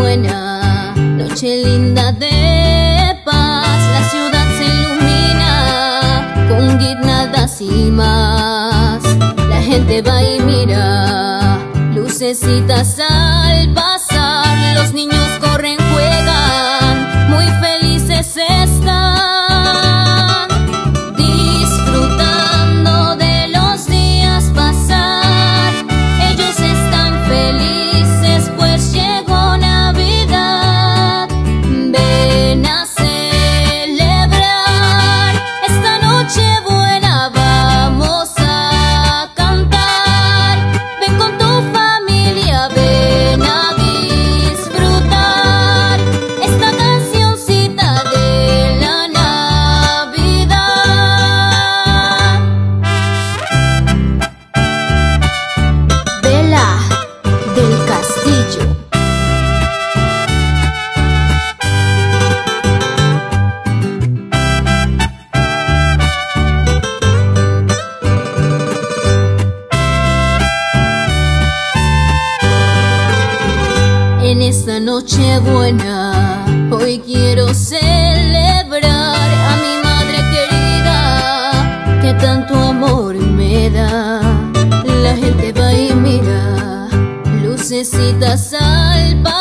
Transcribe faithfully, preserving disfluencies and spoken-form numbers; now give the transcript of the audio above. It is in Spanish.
buena, noche linda de paz. La ciudad se ilumina con guirnaldas y más. La gente va y mira, lucecitas al pasar. Los niños corren, juegan, muy felices están, disfrutando de los días pasar. Ellos están felices pues llegó Navidad. Ven a celebrar esta noche buena, vamos a cantar. Ven con tu familia, ven a disfrutar esta cancioncita de la Navidad. Vela del Castillo. En esta noche buena, hoy quiero celebrar a mi madre querida, que tanto amor me da. La gente va y mira, lucecitas al pasar.